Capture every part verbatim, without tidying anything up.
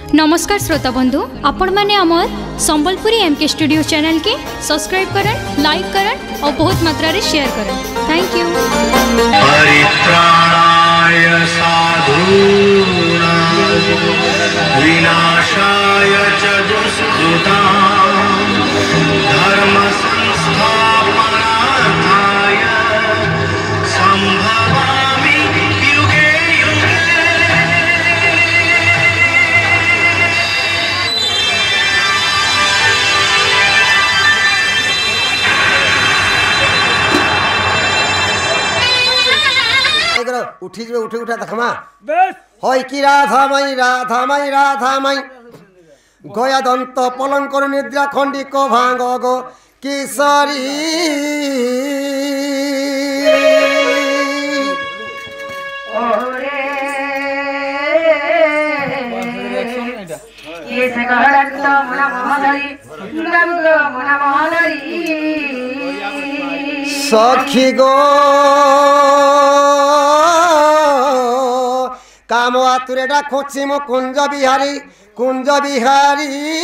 नमस्कार श्रोता बंधु, आपण मैंने आमर Sambalpuri M K studio channel के सब्सक्राइब करन, लाइक करन और बहुत मात्रा रे शेयर करन। Thank you. परित्राणाय साधूनां विनाशाय च दुष्कृतां धर्म संस्थापनार्थाय संभवामि युगे युगे। उठी जे उठे उठा देखमा होय कि राधा माई राधा माई राधा माई गया दंत पलंकर निद्रा खंडिक भांग गो किशोरी सखी गो काम आतुरे डाकुछि मो कुंज बिहारी कुंज बिहारी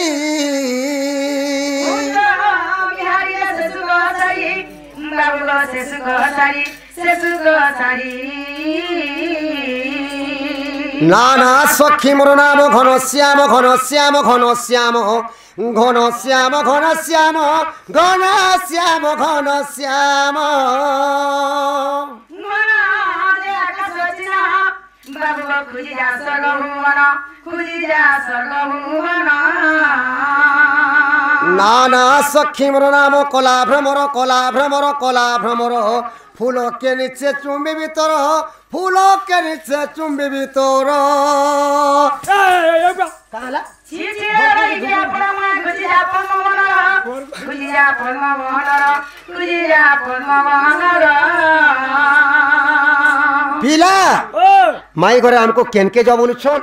नाना सखी मोर नाम घन श्याम घन श्याम घन श्याम घन श्याम घन श्याम घन श्याम घन श्याम नाना सखी मोर नाम कला भ्रमर कला भ्रमर कला भ्रमर फूल के नीचे चुंबी भीतर फूल के नीचे चुंबी भीतर पिला माई घरे हमको केन के जब बोलू छोन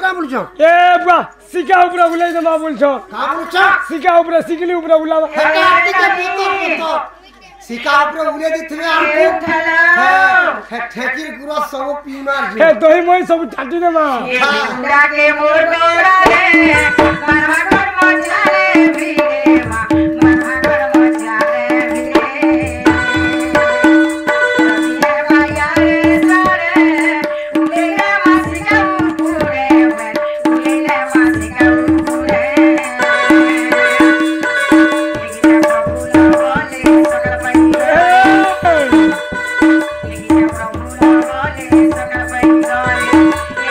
का बोलछो ए बुआ सिका ऊपर बुलाई दे मा बोलछो का बोलछो सिका ऊपर सिकली ऊपर बुलावा हेटी के पुतो पुतो सिका ऊपर बुले दिथमे हमको हे ठेकीर गुरा सब पी मार हे तोही मोई सब ठाटी दे मा बुढ़ा के मोर गोरा रे मनवा कर मचा रे भीरे मा मनवा कर मचा रे भीरे ये भाया रे सारे उलेले मासिका पूरे वे उलेले मासिका पूरे ये प्रभु बोले सकल पई ये प्रभु बोले सकल पई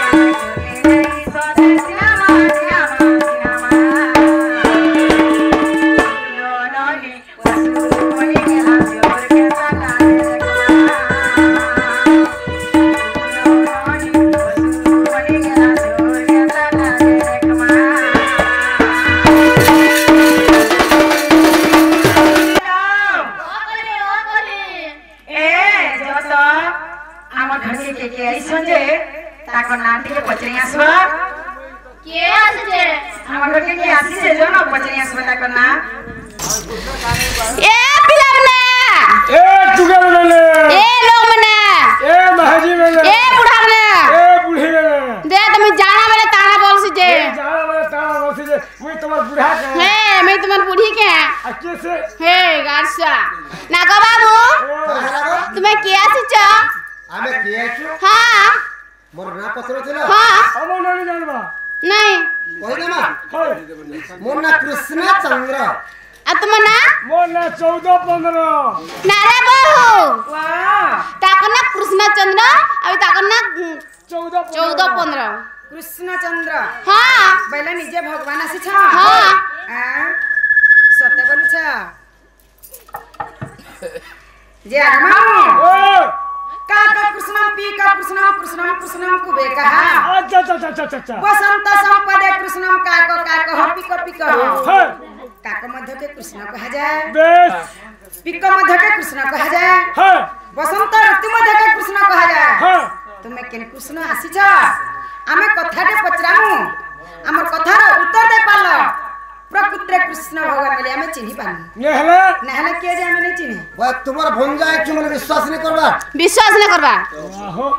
बसंत संपदे कृष्णम काको काको हपी को पिको काको मध्य के कृष्ण कहा जाए बेस पिको मध्य के कृष्ण कहा जाए बसंत ऋतु मध्य के कृष्ण कहा जाए तुमे केन कृष्ण आसी छ आमे कथाटे पचरामु हमर कथार उत्तर दे पालो प्रकृति कृष्ण भगवान बोले हमें चिन्हि पानी नहले नहले के जे हमें नहीं चिन्हि ओए तुम्हार भंजा है कि मन विश्वास नहीं करबा विश्वास नहीं करबा आहो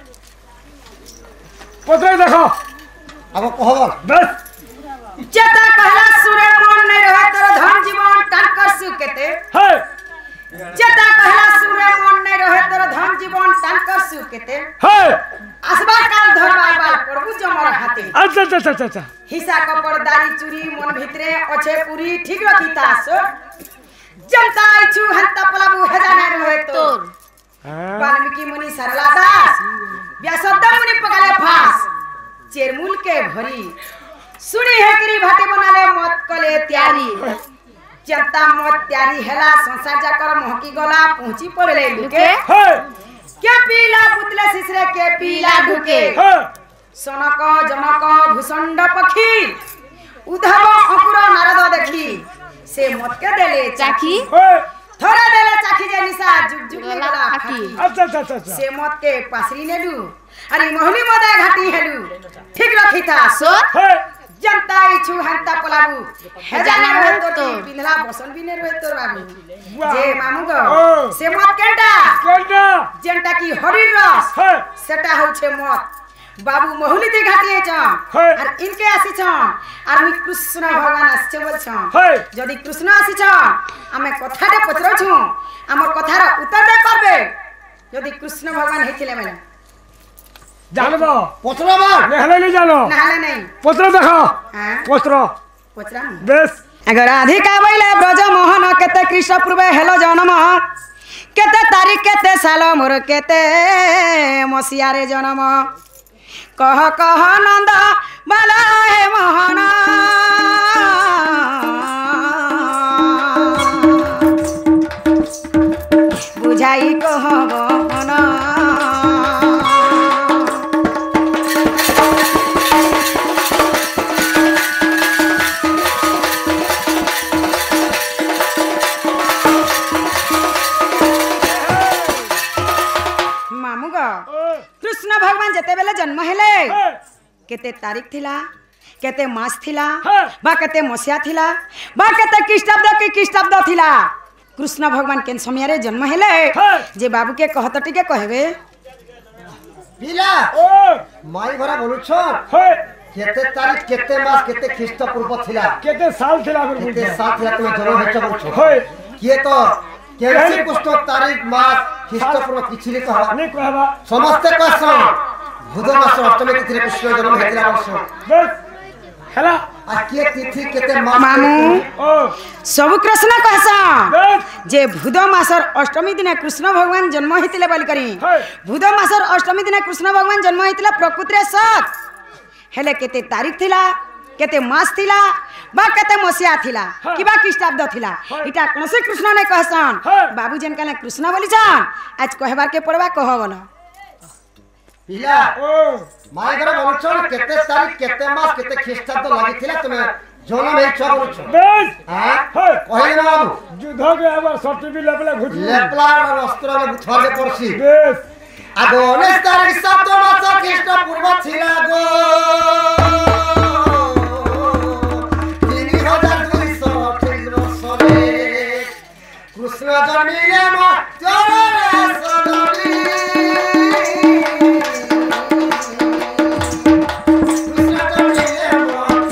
पत्र देखो अब कहबल बस जता कहला सुरे मन नहीं रहे तेरा धन जीवन टांकर सुकेते है जता कहला सुरे मन नहीं रहे तेरा धन जीवन टांकर सुकेते है असबा काल धरबा बाल प्रभु जमर हाथे अच्छा अच्छा अच्छा अच्छा हिसा कपड़दारी चुरी मन भितरे अच्छे पूरी ठीक रखी तास जनता इछु हंता पलाबू हेजाने रहे तोर वाल्मीकि मुनि सरला दास व्यासोत्त मुनि पगले फास चेरमूल के भरी सुनी हेकरी भाटे बनाले मत कले त्यारी जनता मत त्यारी हेला संसार जाकर महकी गला पहुंची पड़ले लुके के पीला पुतले सिसरे के पीला ढुके सनक जनक भूषंड पक्षी उद्धव अंकुर नारद देखी से मत के देले चाखी थोड़ा देले चाखी जे निशा जुग जुग गला फाकी अच्छा अच्छा अच्छा से मत के पासरी नेलु अरे मोहनी मदा घाटी हेलु ठीक रखी था सो जनता इछु हंता पलाबू हेजाना रहे तो तो बिनला बसन बिने रहे तो बाबू जे मामू गो से मत केंटा केंटा जनता की हरिर रस सेटा हो छे मत बाबू मोहली दे घाटी छ और इनके आसी छ और हम कृष्ण भगवान आसी बोल छ जदी कृष्ण आसी छ हमें कथाटे पचरो छु हमर कथार उत्तर दे करबे जदी कृष्ण भगवान हेथिले माने जानबो पचरा बा नहले नहीं जानो नहले नहीं पत्र देखो हां पत्र पचरा बेस अगर राधिका बैले ब्रज मोहन केते कृष्ण पूर्वे हेलो जन्म केते तारीख केते साल मोर केते मसिया रे जन्म कह कह नंद बाला हे मोहन बुझाई कहब मन कृष्ण भगवान जते बेले जन्म हेले केते तारीख थिला केते मास थिला हाँ। बा केते मसिया थिला बा केते ख्रीष्टाब्द की ख्रीष्टाब्द थिला कृष्ण भगवान केन समय रे जन्म हेले हाँ। जे बाबू के कहत टिके कहबे पिला ओ माई घरे बोलु छ हे केते तारीख केते मास केते ख्रीष्ट पूर्व थिला केते साल थिला फिर केते बोल साल थिला तुम जन्म हेच बोलु छ हे किए तो केसे कुछ तारीख मास ख्रीष्ट पूर्व किछिले तो नहीं कहबा समस्त कहसन भूद मास अष्टमी तिथि रे कृष्ण जन्म हेतिला वर्ष बस हेला आ के तिथि केते मास मामू ओ सब कृष्ण कहसन बस जे भूद मासर अष्टमी दिन कृष्ण भगवान जन्म हेतिले बोल करी है। भूद मासर अष्टमी दिन कृष्ण भगवान जन्म हेतिला प्रकृति रे सत हेले केते तारीख थिला केते मास थिला बा केते मसिया थिला हाँ। कि बा ख्रीष्टाब्द थिला हाँ। इटा कोनसे कृष्ण ने कहसन हाँ। बाबू जन काले कृष्ण बोली जान आज कहबार के पड़वा कह बोल पिला ओ माई घरे बोलु छ केते तारीख केते मास केते ख्रीष्ट तो लागिथिला तुम जन्म हेच बोलु छ बस हां हे कहले ना बाबू युद्ध के अब सर्टिफिकेट लेबले घुट लेपला वस्त्र में गुथाले पड़सी बस आगो उन्नीस तारीख सात मास ख्रीष्ट पूर्व थिला गो तीन हजार दुई सौ अठाईस वर्ष रे कृष्ण जन्मिले म तोरे सदरी कृष्ण जन्मिले म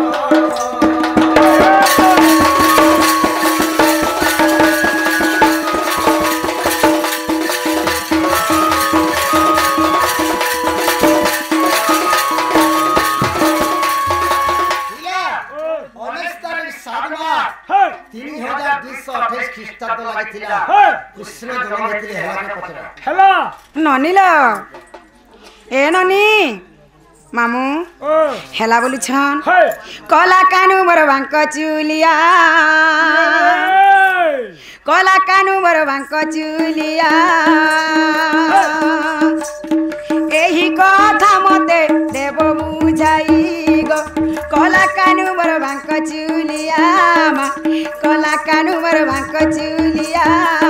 उन्नीस तारीख सात मास हे तीन हजार दुई सौ अठाईस ख्रीष्टाब्द लागिथिला हे कृष्ण जन्म हेतिले हेला के पचरा हेला ननिल ए ननी मामू ओ हेला बोली छन हे कला कानु बर भांक चुलिया कला कानु बर भांक चुलिया एही कथा मते देव बुझाई गो कला कानु बर भांक चुलिया मा कला कानु बर भांक चुलिया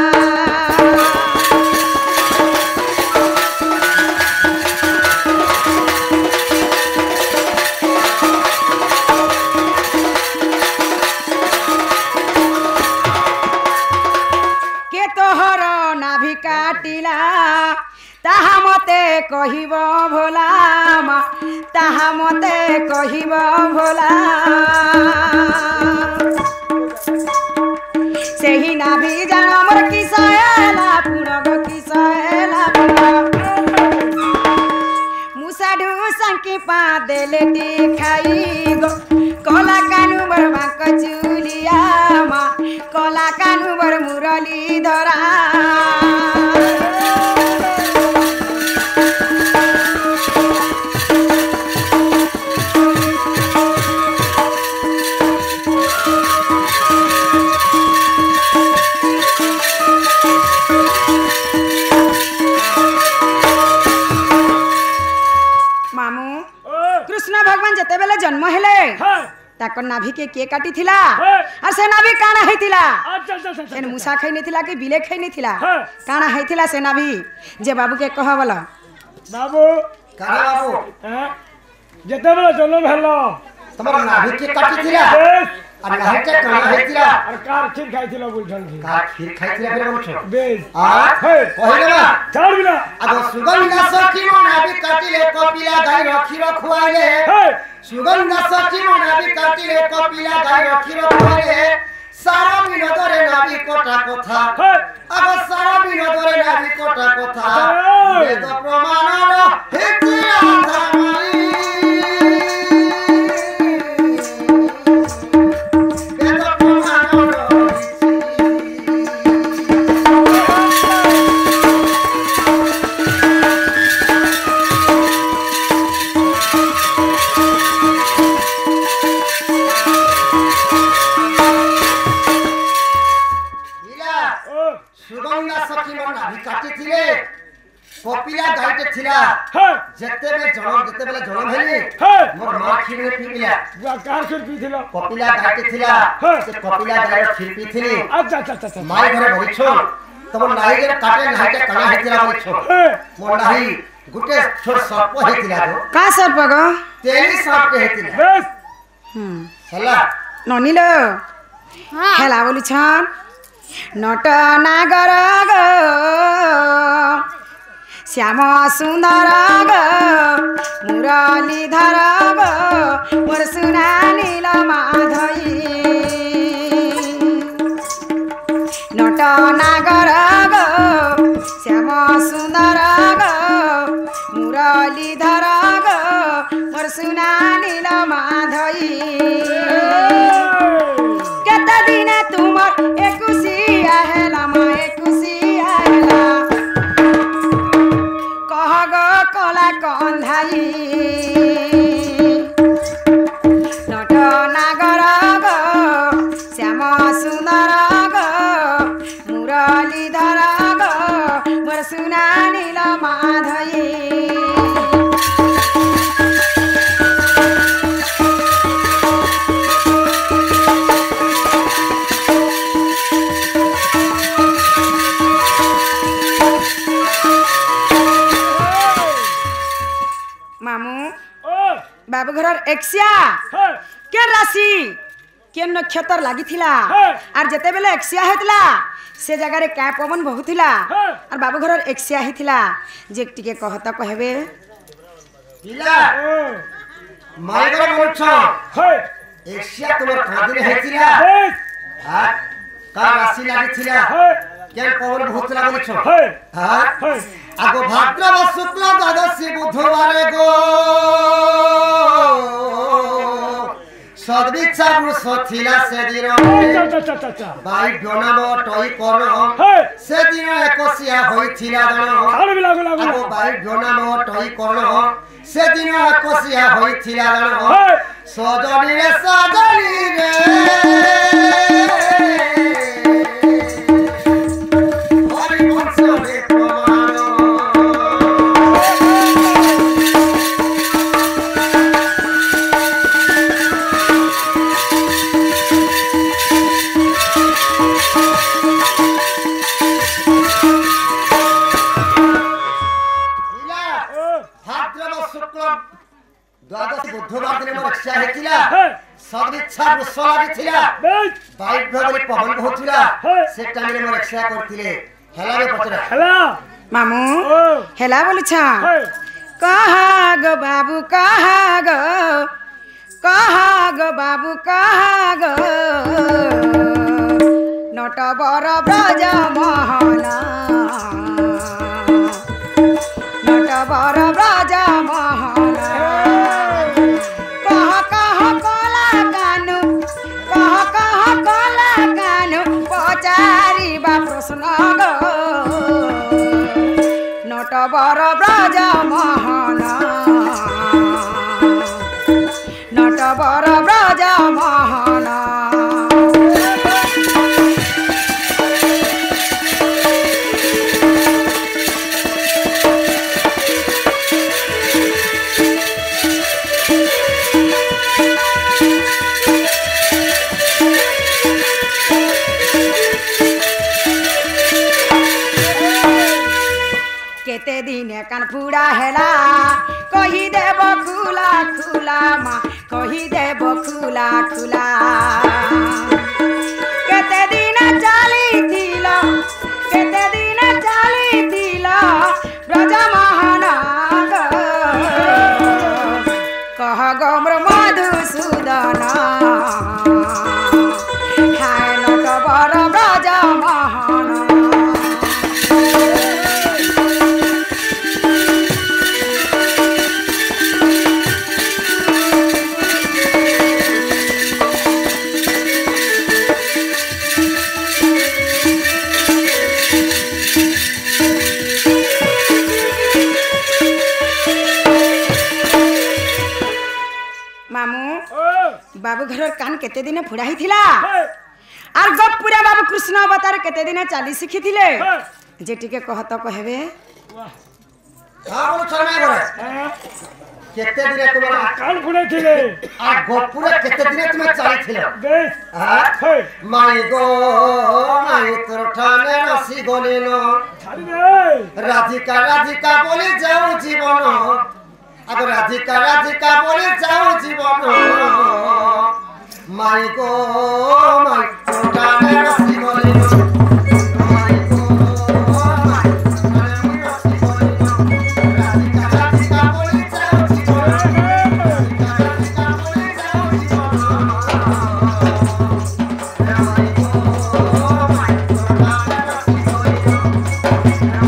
के तोहर नाभि काटिला ताहा मते कहिब भोला मा ताहा मते कहिब भोला सेही नाभि जान मोर किसला पुरग किसला मुसा ढुसंकी पा देले ती खाई गो कला कानु बर भांक चुलिया मा कला कानु बर मुरली धरा मामू ओ कृष्ण भगवान जते बेले जन्म हेले हे ताकर नाभि के के काटी थिला हे। और से नाभि काना हेतिला अच्छा अच्छा अच्छा एन मुसा खै नेथिला कि बिले खै नेथिला हाँ। काना हेतिला से नाभि जे बाबू के कह बोला बाबू काहे बाबू हैं जते बेला जन्म हेलो तमर नाभि के काटिथिला बस आ नाभि के काना हेतिला और कार खीर खाइथिलो बुझल छी का खीर खाइथिला फेर बोलु छ बस आ हे कहले ना चार बिना आगो सुगंध सखी म नाभि काटिले कपिला गाई रखी रखुआइले हे सुगंध सखी म नाभि काटिले कपिला गाई रखी रखुआइले सारा बिनोदरे नाभि कोटा कथा हे आगो सारा बिनोदरे नाभि कोटा कथा हे। वेद प्रमाणर हेतिला धामाई वेद प्रमाणर हिला ओ सुगंधा सखी मन नाभि काटिथिले कपिला गाईटे थिला हे जेते बे जनम जेते बेले जनम हेली हे मोर मां खीर पीबिला बुआ कार खीर पीथिलो कपिला गाईटे थिला हाँ। से कपिला गाईर खीर पीथिली अच्छा अच्छा अच्छा अच्छा माई घरे भरी छो तम नाई गे काटे नाई के कणा हेतिला भरी छो हे मोर नाही गुटे छोट सर्प हेतिला गो का सर्प गो तेली सर्प हेतिला बेस हम्म चला ननिल खेला बोलु छन नट नागर ग श्याम सुन्दर ग मुरलीधर ग मोर सुना नील माधई नट नागर ग श्याम सुन्दर ग मुरलीधर ग मोर सुना नील माधई केते दिन तुमर एकुसिया हेला मा एकुसिया हेला कह गो कला कंधाई नट नागर ग श्याम सुन्दर ग मुरलीधर ग मोर सुना नील माधई मामू ओ बाबू घर एक्सिया हे के राशि के नक्षत्र लागिथिला हे। आर जेते बेले एक्सिया हेतला से जगह रे क्या पवन बहुथिला हे। और बाबू घर एक्सिया हेथिला जे टिके कहता कहबे पिला ओ माइगर मोछ हे एशिया तुमर कादिन हेतिला बेस हां का राशि लागिथिला हे केन पवन बहुत लागल छ हे हां हे आगो भाद्रव शुक्ल द्वादशी बुधवार गो सद्विच्छा पुरुष थिला से दिन चा चा चा चा चा बाई गनाम टई कर्ण हे से दिन एकसिया होइथिला जन खाड़ भी लागो लागो आगो बाई गनाम टई कर्ण से दिन एकसिया होइथिला जन हे सजनी रे सजनी रे हरि वंश रे प्रमाण इला ओ भाद्रव शुक्ल द्वादशी बुधवार दिन मोर इच्छा हेतिला हे सद्विच्छा पुरुष लागिथिला बेस बाई भगरी पवन बहुथिला हे। से टाइम रे मोर इच्छा करथिले हेला रे पचरा खेला मामू ओ हेला बोलु छ हे कहा गो बाबू कहा गो कहा गो बाबू कहा गो नट बर ब्रज मोहन नट बर ब्रज मोहन कह कह कला कानु कह कह कला कानु पचारिबा प्रश्न गो नट बर ब्रज मोहन नट बर ब्रज मोहन केते दिन कान फुड़ा हेला कही देव खुला खुला मा कही देव खुला खुला केते दिन चाली थिल केते दिन चाली थिल ब्रज महान कह गम्र मधुसूदन हाय नट बर ब्रज महान मामू ओ बाबू घर कान केते दिन फुड़ा ही थिला हे आर गपुरा बाबू कृष्ण अवतार केते दिन चाली शिखी थिले हे जे टिके कहत कहबे वाह का बोल छ मैं करे हां केते दिने तुम्हारा कान फुड़े थिले आ गोपुरे केते दिने तुम्हें चली थिलो बेस हां हे माई गो माई तोर ठाने रसी गलिनो ছাড়ি দে राधिका राधिका बोले जाओ जीवन अब राधिका राधिका बोले जाओ जीवन माई गो माई तोर ठाने रसी गलिनो माई गो माई तोर ठाने रसी गलिनो राधिका राधिका बोले जाओ जीवन राधिका राधिका बोले जाओ जीवन माई गो माई तोर ठाने रसी गलिनो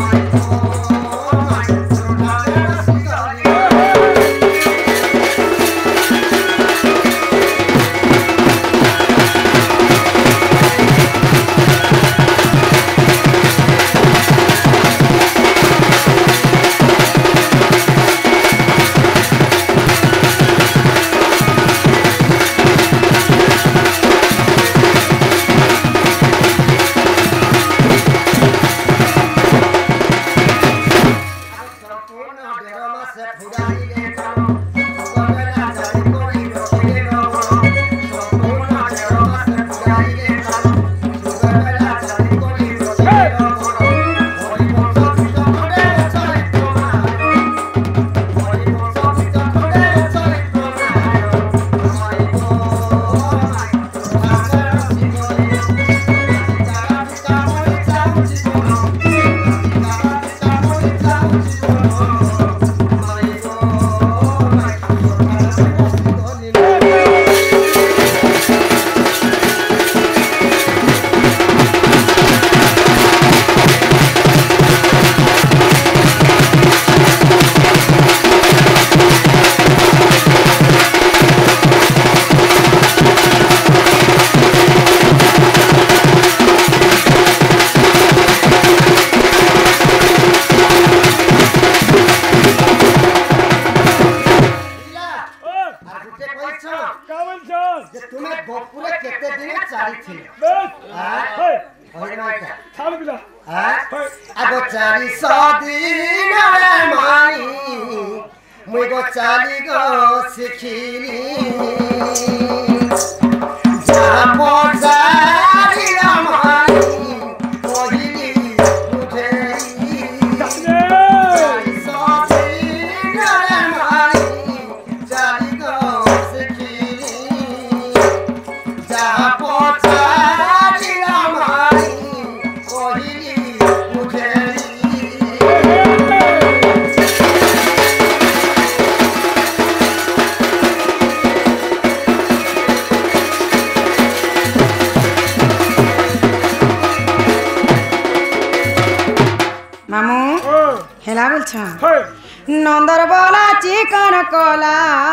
नंदर बोला चिकन कोला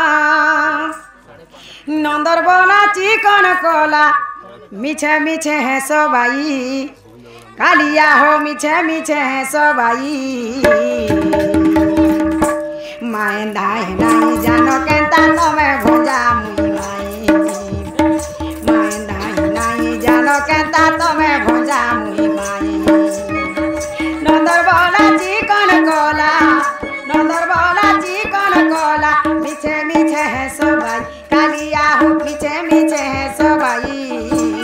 नंदर बोला चिकन कोला मिछे मिछे है सबाई कालिया हो मिछे मिछे है सबाई माए दाए नहीं जानो केंता तमे भुजा मुई माई माए दाए नहीं जानो केंता तमे भुजा मुई माई नंदर बोला चिकन कोला नंदर बोला चिकन कोला मिछे मिछे है सबाई कालिया हो मिछे मिछे है सबाई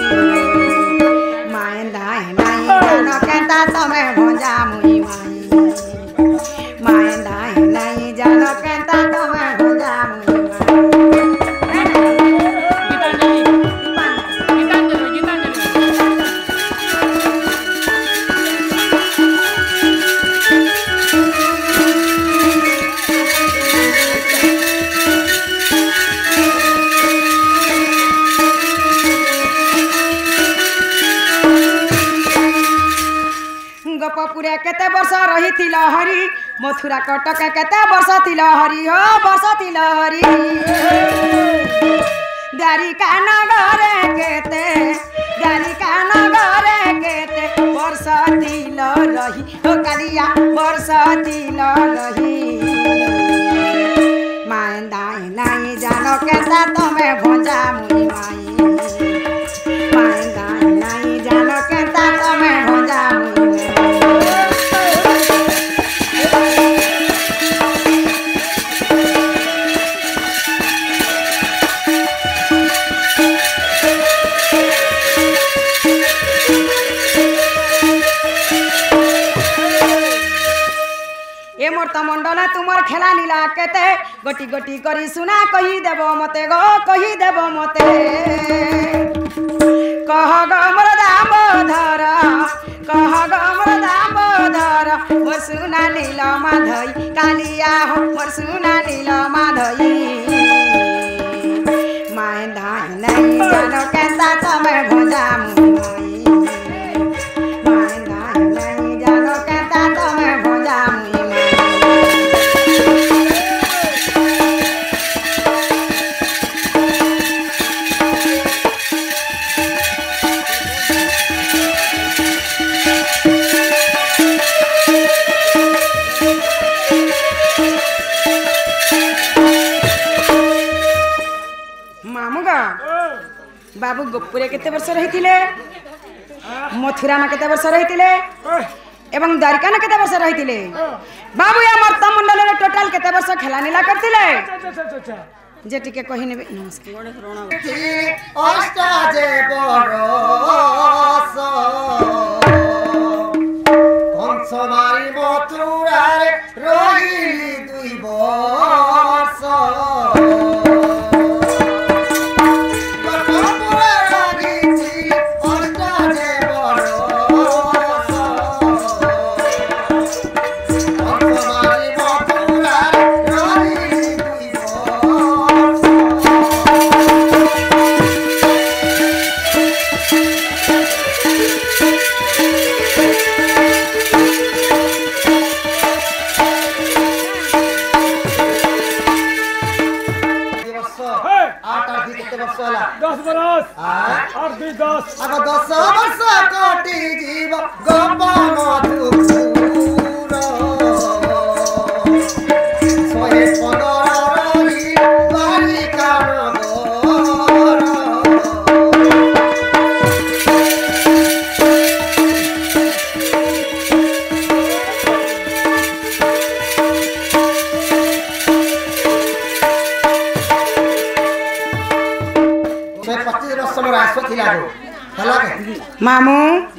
माए दाए नहीं जानो केंता तमे भुजा मुई माई माए दाए नहीं जानो केंता तमे भुजा मुई गोपपुरे केते वर्ष रही थिल हरी मथुरा कटक केते वर्ष थिल हरी हो वर्ष थिल हरी द्वारिका नगरे केते द्वारिका नगरे केते वर्ष थिल रही हो कालिया वर्ष थिल रही माए दाए नहीं जानो केता तमे भंजा मुई माई माए दाए नहीं जानो केता तमे भंजा मुई अमृत मंडल तुमर खेला नीला केते गोटी गोटी करी सुना कही देव मते गो कही देव मते कह गो मोर दामोदर कह गो मोर दामोदर मोर सुना नील माधई कालिया हो मोर सुना नील माधई माय धान नहीं जानो कैसा समय भोजा मुई माय धान नहीं जानो कैसा समय भोजा मुई बाबू गोपुरे केते वर्ष रहिथिले मथुरा में केते वर्ष रहिथिले एवं द्वारिका में केते वर्ष रहिथिले बाबू या मर्त मंडल रे टोटल केते वर्ष खेला नीला करथिले जे टिके कहि नेबे नमस्कार अष्टा जे बरस कंस मारी मथुरा रे रहिली दुई वर्ष दस बरस और भी दस अब दस वर्ष कोटि जीव गोप मधुपुर सोहे पंदर रही बालिका नगर मामू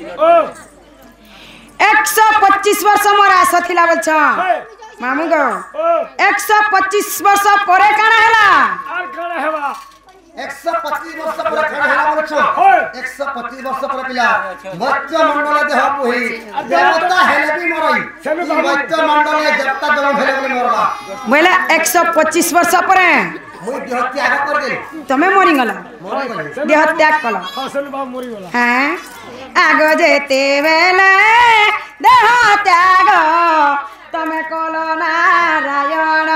एक सौ पच्चीस वर्ष मोर आस थिला बोलछ मामू गो एक सौ पच्चीस वर्ष परे काना हैला आर काना हेबा एक सौ पच्चीस वर्ष पर खड़ा हैला बोलछ एक सौ पच्चीस वर्ष पर पिला मत्स्य मंडल देह पोही देवता हेले भी मरई मत्स्य मंडल देवता जन्म हेले बोले मरबा बोले एक सौ पच्चीस वर्ष परे मुई देह त्याग कर दे तमे मरि गला मरि गले देह त्याग कला फसल बा मरि गला हां आगो जेते बेले देह त्याग तमे कल नारायण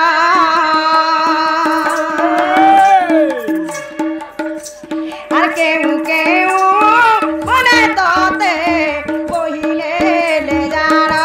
आर केउ केउ मने तोते पहिले ले जाड़ा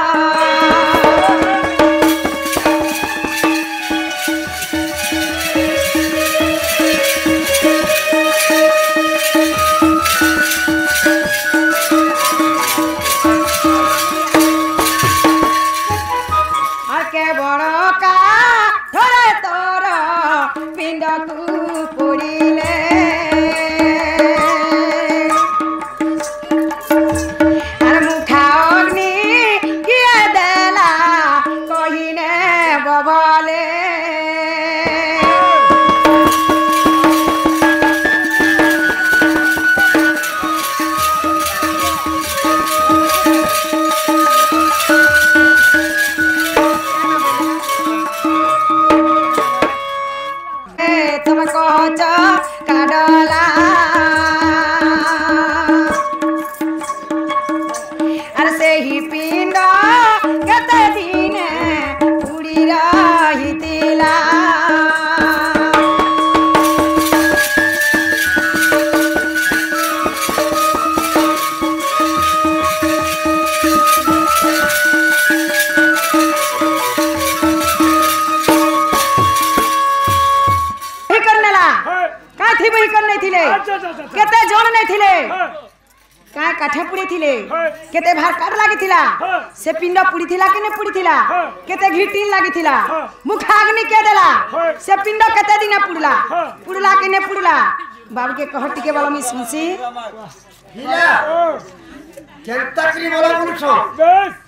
केते जन नै थिले का काठे पुड़ी थिले केते भार काट लागी थिला से पिंड पुड़ी थिला कि नै पुड़ी थिला केते घिटिन लागी थिला मुखाग्नि के देला से पिंड केते दिन पुड़ला पुड़ला कि नै पुड़ला बाबू के कह टिके वाला मी सुनसी हिला केंता करी बोला बोलछो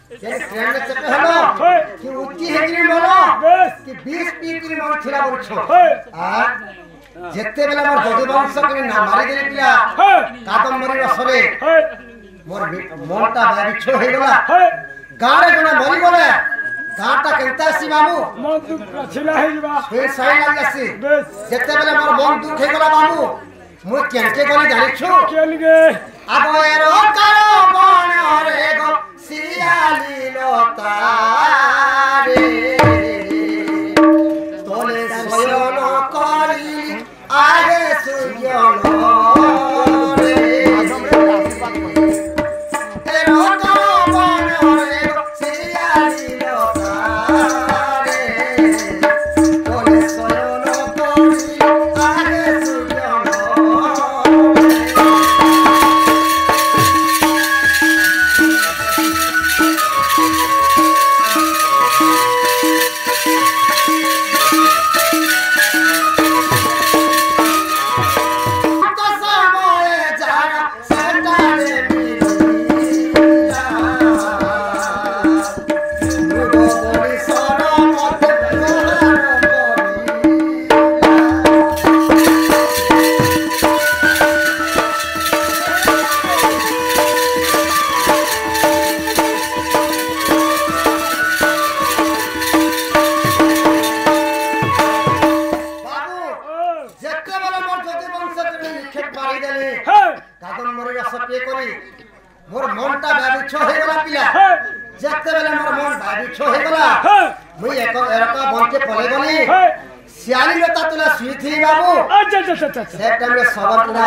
ये ट्रेन में चले हलो कि ऊंची हेकरी बोलो कि बीस पीकरी मन थिला बोलछो आ जेते बेला मोर जदि वंश के ना मारी देले पिला कादम्बरी रसरे मोर मोरटा बाबी छो हे गला गारे गना मरी गले गाटा केंता सी बाबू मन दुख छिला हे जबा फे साई लाग जासी जेते बेला मोर मन दुख हे गला बाबू मु केनके गली जानि छु केल गे आगो एरो कारो बन रे गो सियाली लतारे तोले सयन करी आगे सुयन रे एरो कारो बन रे गो सियाली लतारे तोले सयन करी आगे सुयन मोर मनटा बाबी छो हे गला पिला जत्ते बेले मोर मन बाबी छो हे गला मुई एक एरका बन के पले गली सियाली लता तुला सुई थी बाबू अच्छा अच्छा अच्छा से टाइम रे सबर पुरा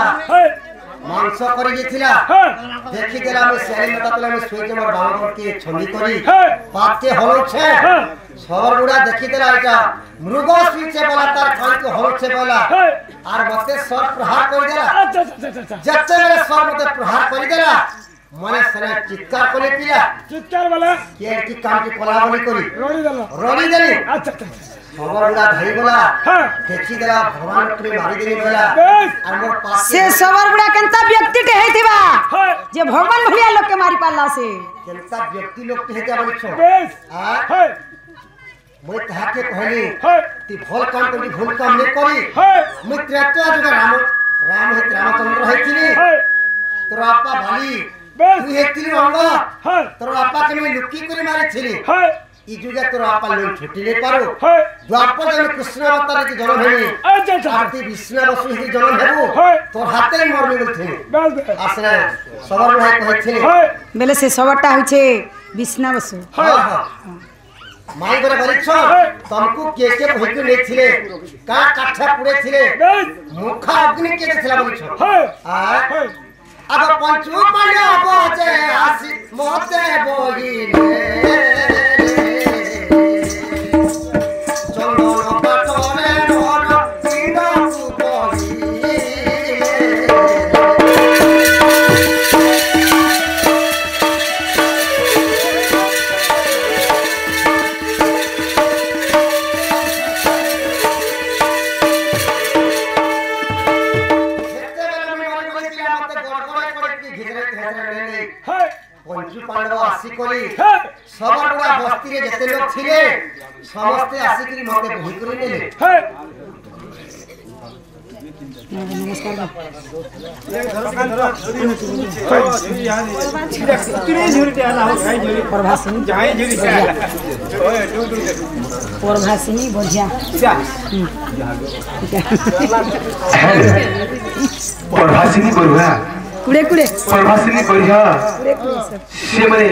मांस करी गेथिला देखि देला मैं सियाली लता तुला मैं सुई के मोर बाबू के छंदी करी पात के हलो छे सबर पुरा देखि देला एटा मृग सुई छे बोला तार खान के हलो छे बोला आर मते सर प्रहार कर देला अच्छा अच्छा अच्छा जत्ते बेले सर मते प्रहार कर देला मने सने चित्कार कोले पिला चित्कार वाला के की काम की कोलाबली करी रोड़ी दलो रोड़ी देली अच्छा अच्छा सबर बुड़ा धई बोला हां देखि देला भगवान के मारी देली बोला और मोर पास से सबर बुड़ा केनता व्यक्ति के हेतिबा जे भगवान भलिया लोग के मारी पाला से केनता व्यक्ति लोग के हेता बोली छो बेस हां हां मैं कहा के कहली हां ती भल काम करी भूल काम नहीं करी हां मैं त्रेता जुग राम राम है रामचंद्र है थिली हां तोर आपा भाली बेस तू हेतिली अंग हां तोर आपा के मैं लुकी करी मारी थिली हां ई जुगे तोर आपा लोग छुट्टी ले पारो हां द्वापर में कृष्ण अवतार के जन्म हेनी अच्छा अच्छा आरती विष्णु बसु के जन्म हेबो हां तोर हाथे मरबे बोलथे बेस बेस आसने सबर भाई कहथिले हां बेले से सबटा होइछे विष्णु बसु हां हां माई बरे बरिछ तुमको के के भइके नै थिले का काठा पुड़े थिले बेस मुखा अग्नि के थिला बोलिछ हां आ हां अब पंचू पड़ो बजे आसी मोते बोगिले चंदन पटरे मोर पीड़ा तू बोगिले पंचू पांडव आसी करी सबर बड़ा बस्ती रे जते लोग थिले समस्त आसी करी मते बही करी नेले नमस्कार प्रभासिनी बढ़िया प्रभासिनी बरुआ कुड़े कुड़े प्रभासिनी बढ़िया कुड़े कुड़े सब से मने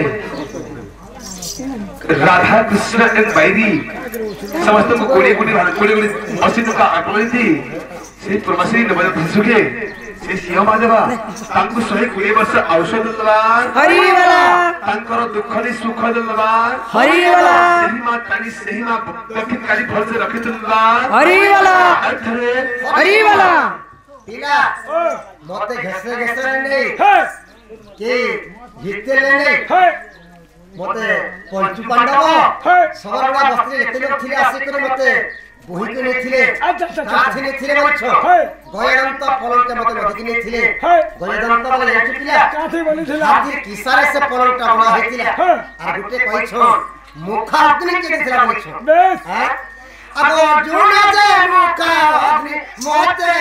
राधा कृष्ण एंड बैरी समस्त को कोड़े कोड़े कोड़े कोड़े असिन का आकलन थी से प्रभासिनी नबल सुखे से सिंह माधवा तांको सही कोड़े वर्ष औषध दलवा हरि वाला तांकर दुख नि सुख दलवा हरि वाला सही मा तानी सही मा दक्षिण काली फल से रखित दलवा हरि वाला अर्थरे हरि वाला पीला मते घसरे घसरे नहीं के जीते ले नहीं मते पंचू पांडव सबर बड़ा बस्ती रे जते लोग थिले आसी करे मते बुही के नहीं थिले अच्छा अच्छा काठी नहीं थिले बोलछ हाय गयदंत पलंग के मते नदी नहीं थिले हाय गयदंत बोले जानि पिला काठी बोली थिला हाथी किसारे से पलंग टा बना हेतिला हां आ गुटे कहिछ मुखा अग्नि के दिला बोलछ बेस हां अब अर्जुन जे मुखा अग्नि मोते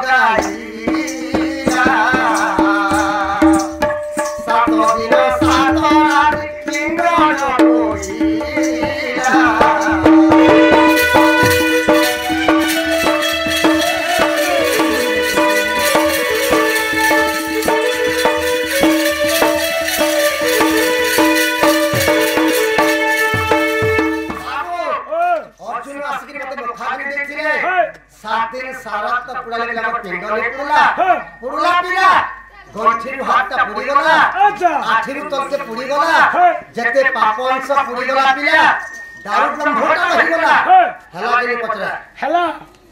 लगाईला सातो दिन सातो रात किंगन होईला सात दिन सारा तो पुड़ा लगे हमर पिंड ले पुला पुड़ला पिला गंठीरु हातटा पुड़ी गला अच्छा आठीरु तल के पुड़ी गला जते पाप अंश पुड़ी गला पिला दारू ब्रह्मटा रही गला हला के पचरा हेला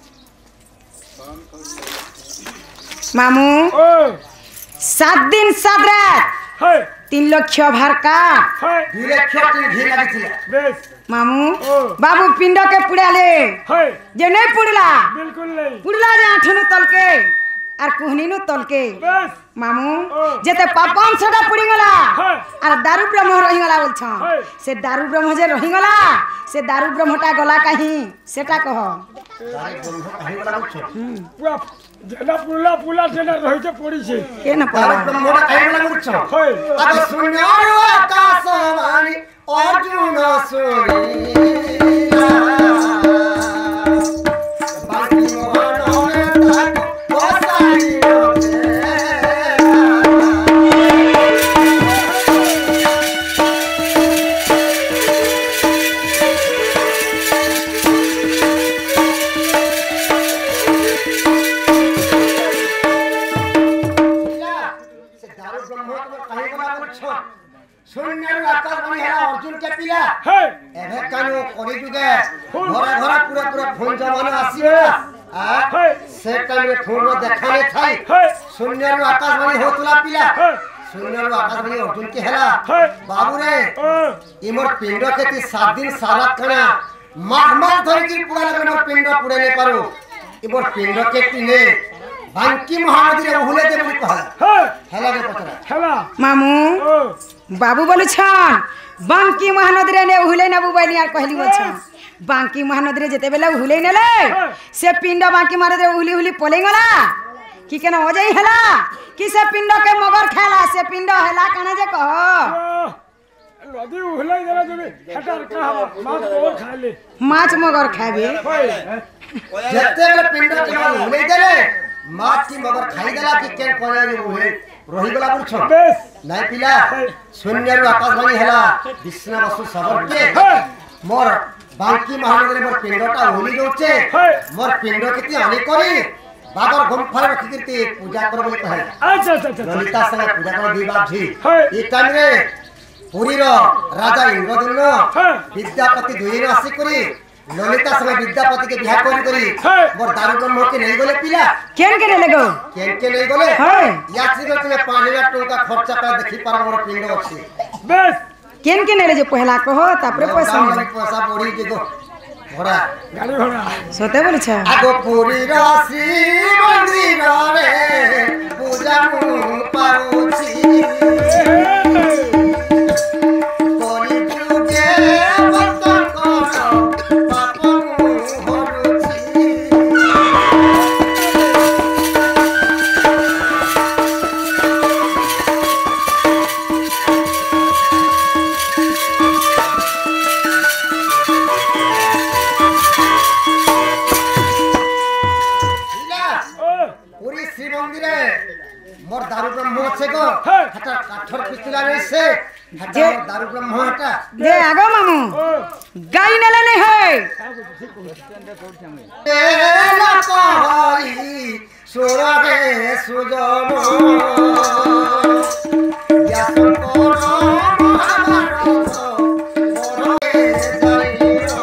मामू ओ सात दिन सात रात हाय तीन लक्ष भारका हाय विलक्ष्य तीन घी लागिथिला बेस मामू ओ बाबू पिंड के पुड़ाले हाय जे नहीं पुड़ला बिल्कुल नहीं पुड़ला जे आठनु तल के आर कुहनी नु तल के बेस मामू ओ जेते पापन सदा पुड़ी गला हाय आर दारू ब्रह्म रही गला बोलछ हाय से दारू ब्रह्म जे रही गला से दारू ब्रह्मटा गला कहीं सेटा कह दारू ब्रह्म कहि गला कुछ पूरा जेना पुला पुला जेना रही के पड़ी छे के न दारू पड़ा ब्रह्मटा कहि गला कुछ हाय अब सुन्यारो आकाशवाणी अर्जुन सुरीला बाकी मोहन तक बसाई अर्जुन के पिला हाय एभे कानो करि जुगे घरा घरा पूरा पूरा फोन जमाना आसीबा आ हाय से टाइम रे फोन रो देखाले थाई हाय शून्य रो आकाशवाणी होतला पिला हाय शून्य रो आकाशवाणी अर्जुन के हेला हाय बाबू रे ओ इमोर पिंड खेती सात दिन सारा खाना माघ माघ धरि की पूरा लगे मोर पिंड पुड़े नहीं पारो इमोर पिंड खेती ने बांकी महानदी रे उहुले दे बोली कहला हाय हेला के पतरा हेला मामू ओ बाबू बोलु छन बांकी महानदी रे ने उहुले न बुबैनी यार कहली बोल छन बांकी महानदी रे जेते बेला उहुले नेले से पिंड बांकी महानदी रे उहुली उहुली पले गला की केना हो जाई हला कि से पिंड के मगर खाला से पिंड हला काना जे कह नदी उहलाई देला जबे हटार का माछ को खा ले माछ मगर खाबे हाय जते बेले पिंड के उहुले देले माछ की मगर खाई देला कि केन कोने रे उहे रही गला पुछ बेस नहीं पिला शून्य रो आकाशवाणी हेला विष्णु वसु सबर के मोर बांकी महानदी रे मोर पिंडटा होली जोचे मोर पिंड किति हानि करी बाबर गुम्फा रखि किति पूजा कर बोली कहे अच्छा अच्छा अच्छा ललिता संग पूजा कर दी बाजी हाय ई टाइम रे पुरी रो राजा इंद्रदुम्न हाय विद्यापति दुई रे आसी करी ललिता संग विद्यापति के बियाह करी करी हाय मोर दारू ब्रह्म के नहीं गले पिला केन केने लगो केन के नहीं गले हाय यात्री गत में पाँच हजार टका खर्चा कर देखि पार मोर पिंड अछि बेस केन केने ले जे पहला कहो तापरे पैसा मिले पैसा बोरी के गो घोड़ा गाड़ी घोड़ा सोते बोल छ आगो पुरी रो श्री मंदिर रे पूजा मु पाउछि कोली जुगे बंदन करो पाप मु हरुछि मोर दारू ब्रह्म আছে গো হাটা কাঠর পিছলা রে সে হাটা দারু ব্রহ্ম হাটা दे आगो मामू गाई नले नहीं है এলা কই সুরবে সুজন ইয়াসন কর মহাভারত পরে যাইও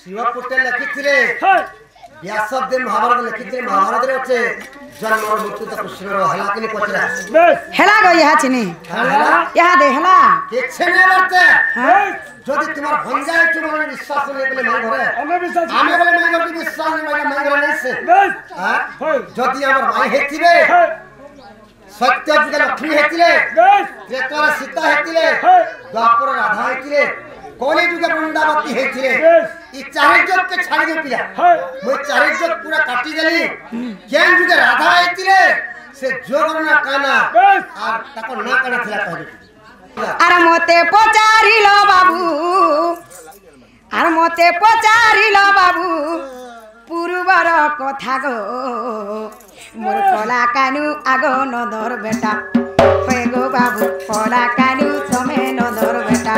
शिवपुटे लिखिथिले व्यासदेव महाभारत लिखिथिले महाभारत रे अछि जन्म और मृत्यु त कृष्ण रो हला किने पचरा हेला गो यहा छिनी यहा दे हेला किछे ने बरते যদি তোমার ভঞ্জায় তোমার বিশ্বাস নেই বলে মাই ঘরে আমি বিশ্বাস আমি বলে মাই ঘরে বিশ্বাস নেই মানে মাই ঘরে নেইছে হ্যাঁ যদি আমার মাই হেতিবে সত্য যুগে লক্ষ্মী হেতিলে ত্রেতরা সীতা হেতিলে দ্বাপর রাধা হেতিলে কলি যুগে বৃন্দাবতী হেতিলে ই চারি জগকে ছাড়ি দে পিলা মই চারি জগ পুরা কাটি দেলি কেন যুগে রাধা হেতিলে সে যোগর না কানা আর তাকো না কানা থিলা কहि আর মতে পচারিল বাবু আর মতে পচারিল বাবু পূর্বর কথা গো মোর কলা কানু আগ নদর বেটা হয়ে গো বাবু কলা কানু তুমি নদর বেটা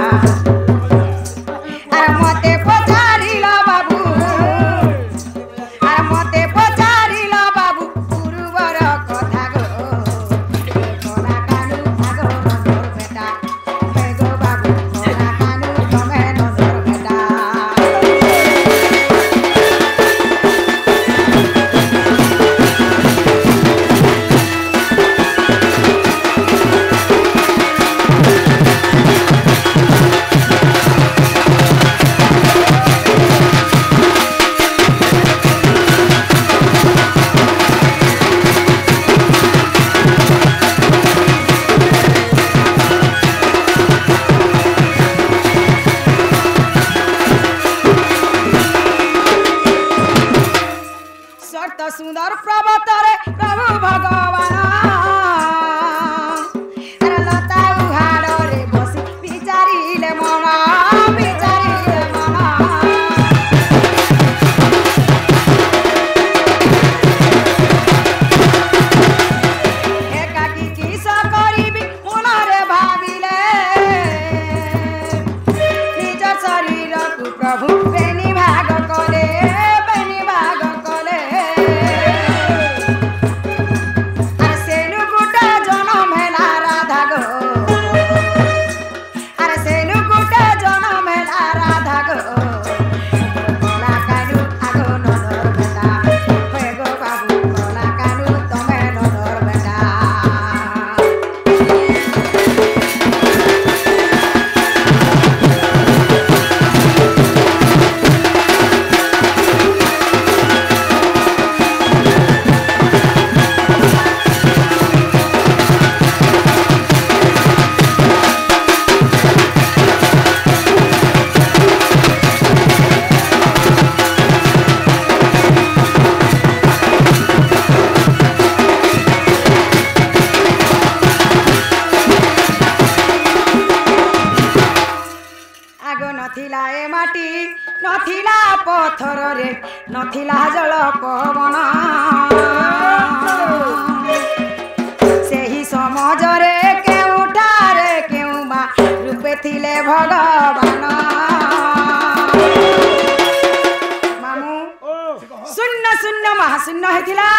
আর মতে পচারিল বাবু আর মতে পচারিল বাবু পূর্বর কথা গো কলা কানু আগ নদর বেটা হয়ে গো বাবু কলা কানু তুমি নদর বেটা सुंदर प्रवतरे प्रभु भगवान लता उहाड़े बसी विचारिले मन विचारिले मन एकाकी किस करिबी मनरे भाबिले निज शरीर को प्रभु बेनी भाग कले बेनी भाग कले नथिला जल पवन से ही समझरे केउठारे केउ बा रूपे थिले भगवान मामू शून्य शून्य महाशून्य हेतिला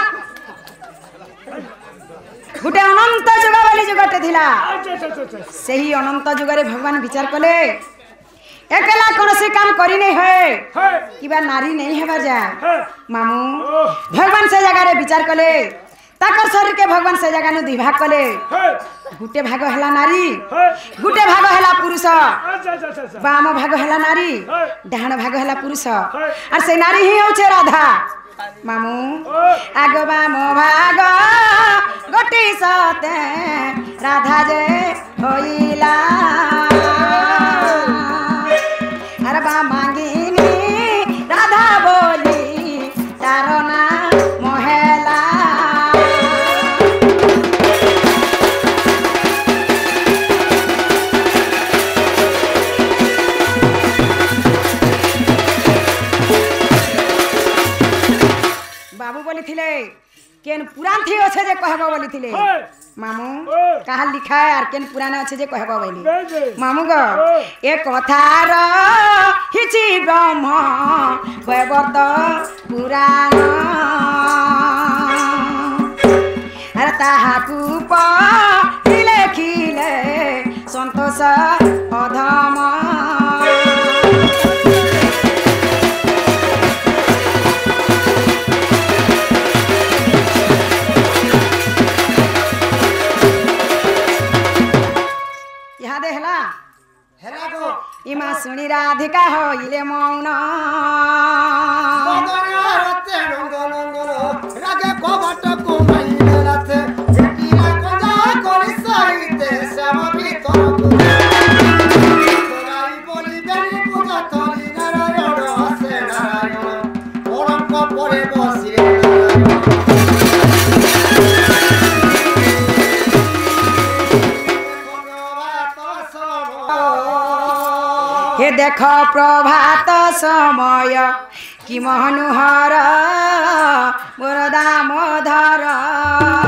गुटे अनंत जुग वाली जुगटे थिला से ही अनंत जुगरे भगवान विचार कले एकला कौन से काम करी नहीं है कि बा नारी नहीं है जा मामू भगवान से जगह रे विचार कले ताकर शरीर के भगवान से जगह नु दिभाग कले गुटे भाग हला नारी गुटे भाग हला पुरुष बाम भाग हला नारी डाहण भाग हला पुरुष और से नारी ही होचे राधा मामू आग बाम भाग गोटी सते राधा जे होइला अरे बा मांगिनी राधा बोली तारो ना मोहेला बाबू बोली थिले केन पुराण थी अच्छे जे कहबो बोली थिले मामू कहा लिखा है और केन पुराण अच्छे जे कहबो बोली मामू गो ए कथार हिची ब्रह्म वैवर्त पुराण अरे ताहाकू पढ़िले खिले संतोष अधम କଣିକା ହଇଲେ ମୌନ ରାଗେ କବାଟକୁ ମାଇଲେ ରାତେ ଏକିଲା କଞ୍ଜା କରି ସାଇତେ ଶ୍ୟାମ ଭିତରକୁ ତରାଇ ବୋଲି ବେଣି ପୂଜା ତଳି ନାରାୟଣ ଆସେ ନାରାୟଣ ପରଙ୍କ ପରେ ବସିରେ हे देख प्रभात समय कि मनुहर मोर दामोदर